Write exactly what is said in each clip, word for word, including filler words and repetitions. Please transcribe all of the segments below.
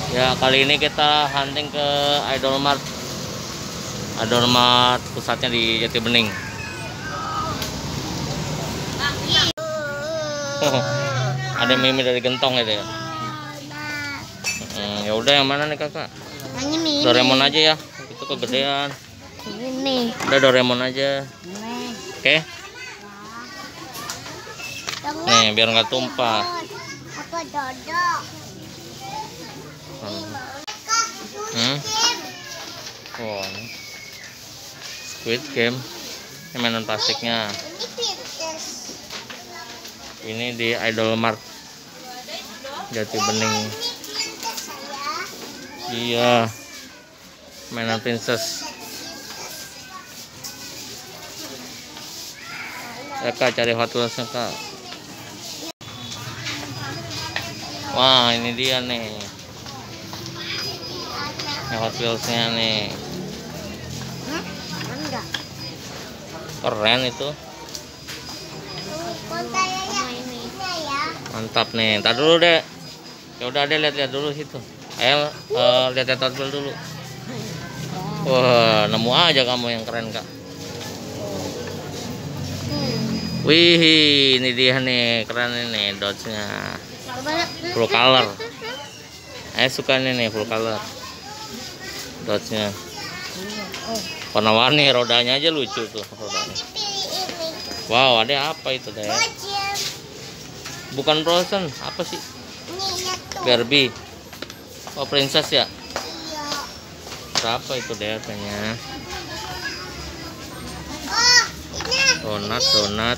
Ya, kali ini kita hunting ke Idolmart. Idolmart pusatnya di Jati Bening. Ada mimi dari gentong itu ya. Hmm, ya udah, yang mana nih kakak? Yang ini. Doraemon aja ya. Itu kegedean. Ini. Udah Doraemon aja. Oke. Nih, biar nggak tumpah. Apa dodok? Hmm. Oh, Squid Game. Ini mainan plastiknya. Ini di Idolmart Jati Bening. Iya, mainan princess. Ya kak, cari Hot Wheels-nya kak. Wah, ini dia nih. Ini Hot Wheels-nya nih. Keren itu. Mantap nih. Ntar dulu deh. Ya udah deh, lihat-lihat dulu situ. Ayo uh, lihat-lihat Hot Wheels dulu. Wah, nemu aja kamu yang keren kak. Wih, ini dia nih, keren ini Dodge-nya. Full color. Eh suka ini nih full color. Dodge-nya. Warna-warni, rodanya aja lucu tuh rodanya. Wow, ada apa itu deh? Bukan Frozen, apa sih? Barbie. Oh, princess ya? Berapa itu deh harganya? Donat, donat.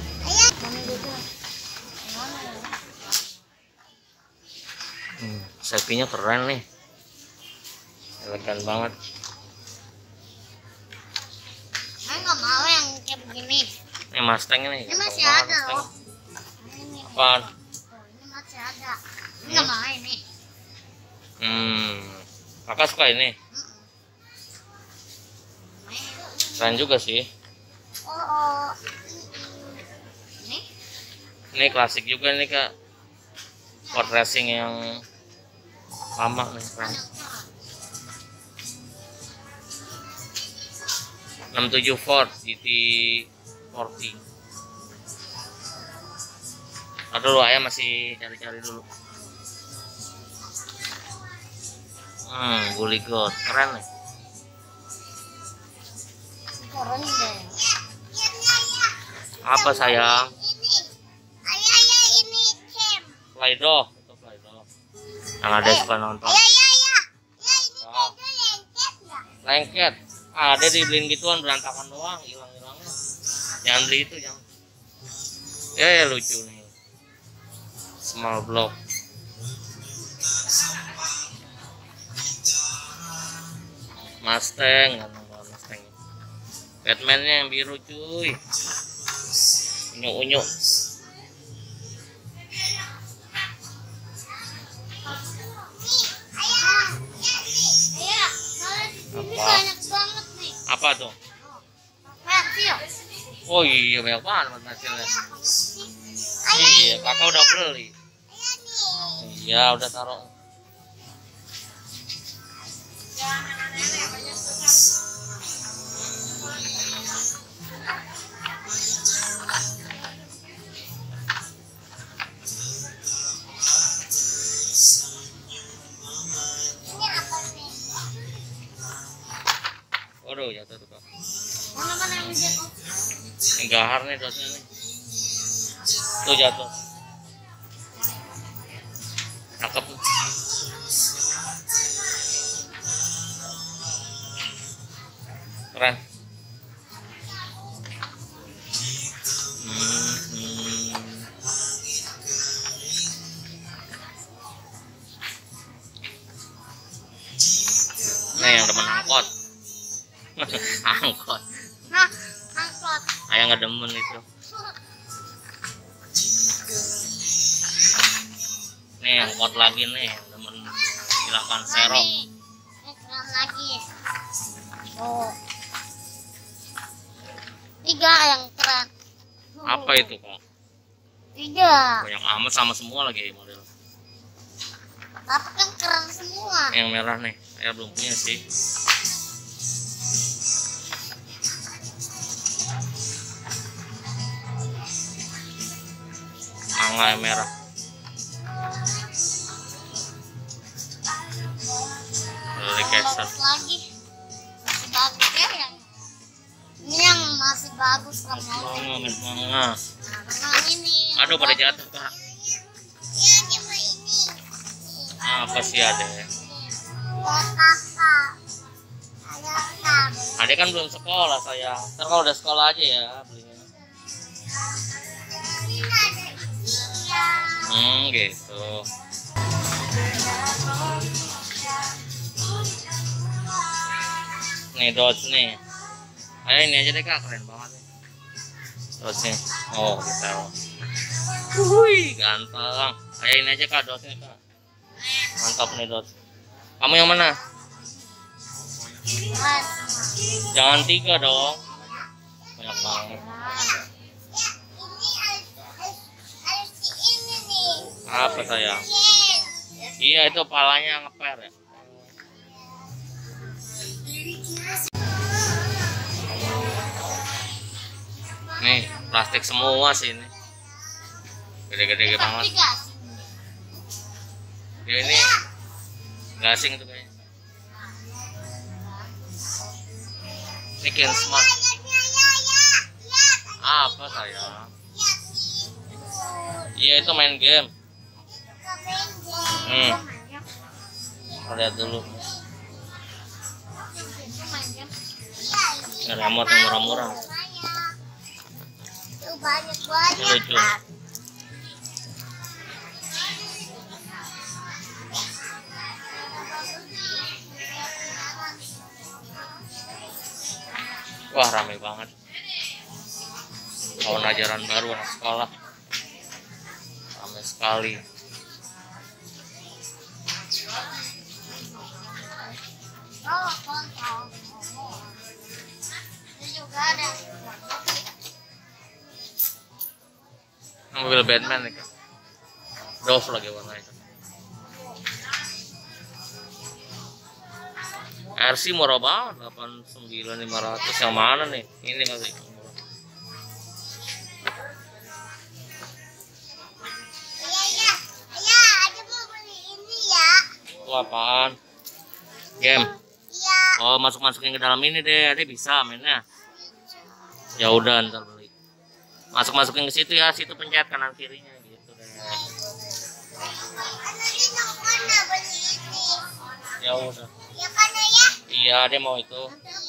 Hmm, selfie-nya keren nih. Elegan banget. Saya nggak mau yang kayak begini. Ini Mustang nih. Ini masih ada loh. Apaan? Ini masih ada. Ini nggak mau ini. Hmm, kakak suka ini. Keren juga sih. Oh, oh. Ini? Ini klasik juga nih kak. Ford Racing yang lama nih, keren. enam tujuh Ford G T empat puluh. Aduh, ayah masih cari-cari dulu. Hmm, Bully God, keren nih. Keren deh. Apa sayang? Ini. Ayah, ayah, ini Cem. Play-Doh, itu Play-Doh. Yang ada suka nonton. Ayah, ayah, ayah. Ya, ini Oh. beda lengket nggak? Lengket. Ada dibeliin gituan, berantakan doang, hilang-hilangnya. Jangan beli itu, jangan. Ya, ya lucu nih. Small block. Mustang, nggak nonton Mustang. Batman-nya yang biru cuy. Unyu-unyu. Ayah, ini Apa? banyak banget nih. Apa tuh? Pensil. Oh iya, banyak banget hasilnya. Iya, kakak udah beli. Iya, udah taruh. Ini apa nih? Waduh, jatuh tuh kak. Mana mana yang jatuh? Yang gahar nih dosnya nih. Tuh jatuh. Cakep. Keren. Hmm, hmm. Nih yang demen angkot. Angkot. Nah, angkot. Ayah nggak demen itu. Nih angkot lagi nih, demen silakan serok. Ini ekran lagi. Oh. Tiga yang keren. Apa itu kak? Tiga. Banyak amat, sama semua lagi model. Tapi kan keren semua. Yang merah nih, saya belum punya sih. Manga yang merah. Dari Castle. Bagus lagi. Masih bagus ya yang ini yang masih bagus kan mau. Manga, mes manga. Nah, ini. Aduh, pada jatuh kak. Ya cuma ini. Apa sih ada? Buat kakak. Ada kakak. Adek kan belum sekolah sayang. Ntar kalau udah sekolah aja ya belinya. Ini ada isinya. Hmm gitu. Nih Dodge nih. Ayo ini aja deh kak, keren banget nih. Dodge nya. Oh kita. Wih ganteng. Ayo ini aja kak Dodge nya kak. Mantap nih Dodge. Kamu yang mana? Mas. Jangan tiga dong. Banyak banget. Ini harus harus ini nih. Apa sayang? Yes. Iya itu palanya ngeper ya. Nih plastik semua sih ini. Gede-gede banget. Tapi gas. Ya ini gasing tuh kayaknya. Ini Ken Smart. Apa sayang? Iya itu main game. Hmm. Lihat dulu. Ini remote yang murah-murah. Itu banyak Ini banyak. lucu. Wah ramai banget. Tahun ajaran baru anak sekolah. Ramai sekali. Oh, kontol. Ini juga ada. Mobil Batman nih kan. Dove lagi warnanya. R C murah banget, delapan puluh sembilan ribu lima ratus. Yang mana nih? Ini kali. Iya, iya. Iya, aja mau beli ini ya. Itu apaan? Game. Iya. Oh, masuk-masukin ke dalam ini deh. Ada bisa mainnya. Ya udah ntar beli. Masuk-masukin ke situ ya, situ pencet kanan kirinya gitu deh. Nanti yang mana beli ini? Ya udah. Ya kan ya? Iya, dia mau itu.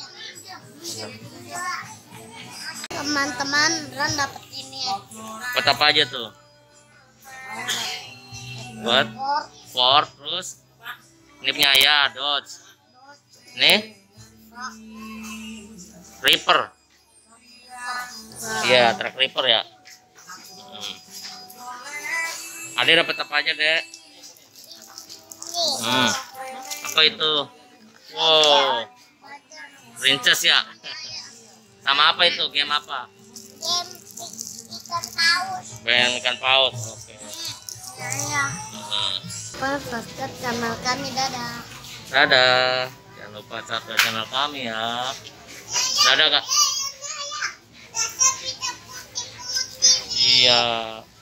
Teman-teman, Ron dapat ini. Buat apa aja tuh? Buat Ford. Ford, terus ini punya Ayah, Dodge. Nih Reaper. Iya, track Reaper ya. Hmm. Adek dapat apa aja, Dek? Hmm. Apa itu? Wow. Princess ya. Sama apa itu? Game apa? Game ikan paus. Game ikan paus. Oke. Ya. Hmm. Subscribe channel kami, dadah. Dadah. Jangan lupa subscribe channel kami ya. Dadah, Kak. Iya.